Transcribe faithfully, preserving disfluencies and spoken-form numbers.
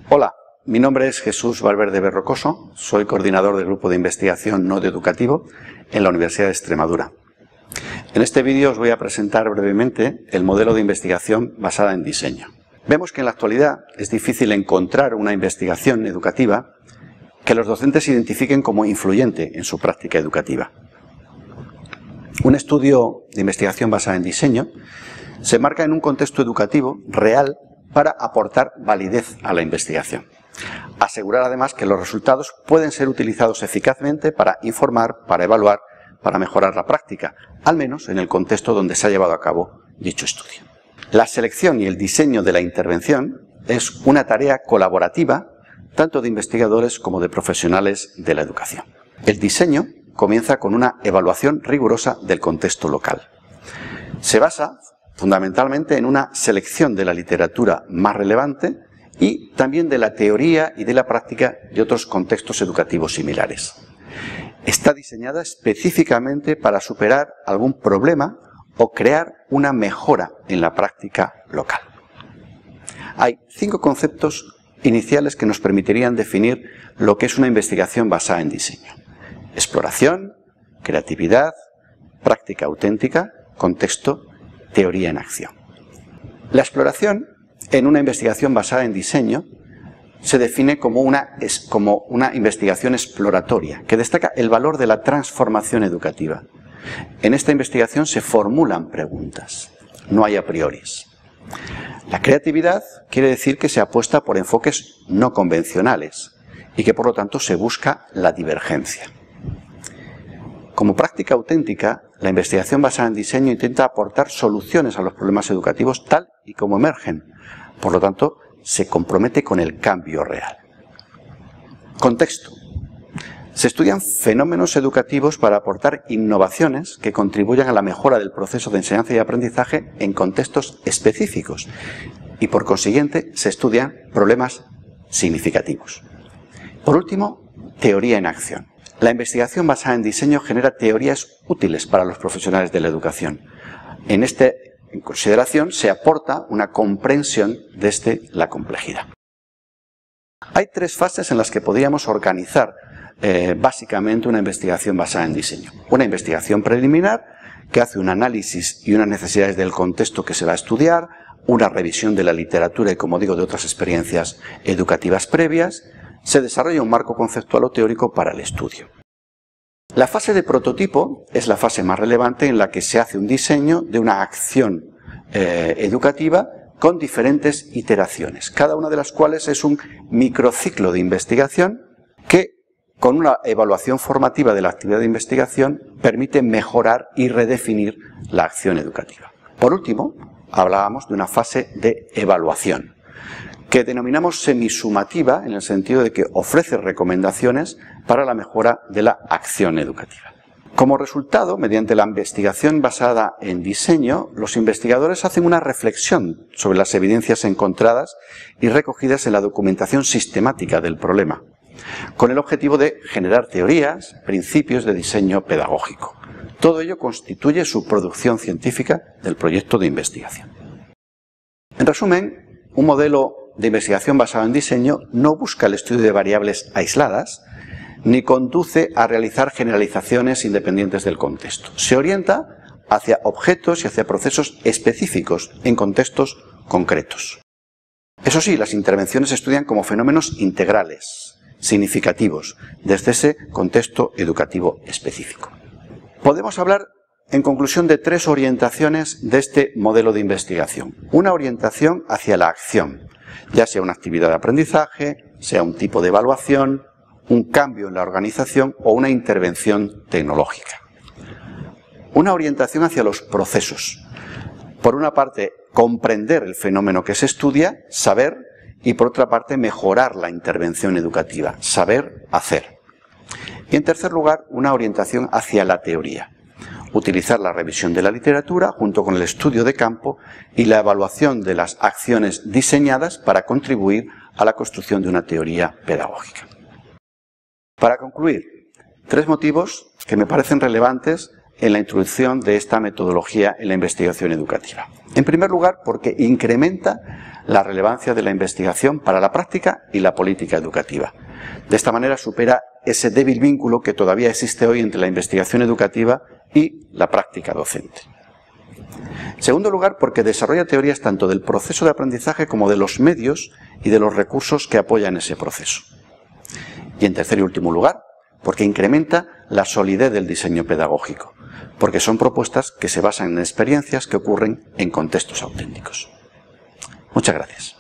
Hola, mi nombre es Jesús Valverde Berrocoso, soy coordinador del Grupo de Investigación Nodo Educativo en la Universidad de Extremadura. En este vídeo os voy a presentar brevemente el modelo de investigación basada en diseño. Vemos que en la actualidad es difícil encontrar una investigación educativa que los docentes identifiquen como influyente en su práctica educativa. Un estudio de investigación basada en diseño se marca en un contexto educativo real para aportar validez a la investigación. Asegurar además que los resultados pueden ser utilizados eficazmente para informar, para evaluar, para mejorar la práctica, al menos en el contexto donde se ha llevado a cabo dicho estudio. La selección y el diseño de la intervención es una tarea colaborativa tanto de investigadores como de profesionales de la educación. El diseño comienza con una evaluación rigurosa del contexto local. Se basa fundamentalmente en una selección de la literatura más relevante y también de la teoría y de la práctica de otros contextos educativos similares. Está diseñada específicamente para superar algún problema o crear una mejora en la práctica local. Hay cinco conceptos iniciales que nos permitirían definir lo que es una investigación basada en diseño: exploración, creatividad, práctica auténtica, contexto, teoría en acción. La exploración en una investigación basada en diseño se define como una, es como una investigación exploratoria que destaca el valor de la transformación educativa. En esta investigación se formulan preguntas, no hay a prioris. La creatividad quiere decir que se apuesta por enfoques no convencionales y que por lo tanto se busca la divergencia. Como práctica auténtica, la investigación basada en diseño intenta aportar soluciones a los problemas educativos tal y como emergen. Por lo tanto, se compromete con el cambio real. Contexto. Se estudian fenómenos educativos para aportar innovaciones que contribuyan a la mejora del proceso de enseñanza y aprendizaje en contextos específicos y, por consiguiente, se estudian problemas significativos. Por último, teoría en acción. La investigación basada en diseño genera teorías útiles para los profesionales de la educación. En esta consideración se aporta una comprensión desde la complejidad. Hay tres fases en las que podríamos organizar eh, básicamente una investigación basada en diseño. Una investigación preliminar que hace un análisis y unas necesidades del contexto que se va a estudiar, una revisión de la literatura y, como digo, de otras experiencias educativas previas. Se desarrolla un marco conceptual o teórico para el estudio. La fase de prototipo es la fase más relevante en la que se hace un diseño de una acción eh, educativa con diferentes iteraciones, cada una de las cuales es un microciclo de investigación que, con una evaluación formativa de la actividad de investigación, permite mejorar y redefinir la acción educativa. Por último, hablábamos de una fase de evaluación, que denominamos semisumativa en el sentido de que ofrece recomendaciones para la mejora de la acción educativa. Como resultado, mediante la investigación basada en diseño, los investigadores hacen una reflexión sobre las evidencias encontradas y recogidas en la documentación sistemática del problema, con el objetivo de generar teorías, principios de diseño pedagógico. Todo ello constituye su producción científica del proyecto de investigación. En resumen, un modelo de investigación basado en diseño no busca el estudio de variables aisladas ni conduce a realizar generalizaciones independientes del contexto. Se orienta hacia objetos y hacia procesos específicos en contextos concretos. Eso sí, las intervenciones se estudian como fenómenos integrales, significativos, desde ese contexto educativo específico. Podemos hablar, en conclusión, de tres orientaciones de este modelo de investigación. Una orientación hacia la acción, ya sea una actividad de aprendizaje, sea un tipo de evaluación, un cambio en la organización o una intervención tecnológica. Una orientación hacia los procesos. Por una parte, comprender el fenómeno que se estudia, saber, y por otra parte, mejorar la intervención educativa, saber hacer. Y en tercer lugar, una orientación hacia la teoría. Utilizar la revisión de la literatura junto con el estudio de campo y la evaluación de las acciones diseñadas para contribuir a la construcción de una teoría pedagógica. Para concluir, tres motivos que me parecen relevantes en la introducción de esta metodología en la investigación educativa. En primer lugar, porque incrementa la relevancia de la investigación para la práctica y la política educativa. De esta manera supera ese débil vínculo que todavía existe hoy entre la investigación educativa y la práctica docente. En segundo lugar, porque desarrolla teorías tanto del proceso de aprendizaje como de los medios y de los recursos que apoyan ese proceso. Y en tercer y último lugar, porque incrementa la solidez del diseño pedagógico, porque son propuestas que se basan en experiencias que ocurren en contextos auténticos. Muchas gracias.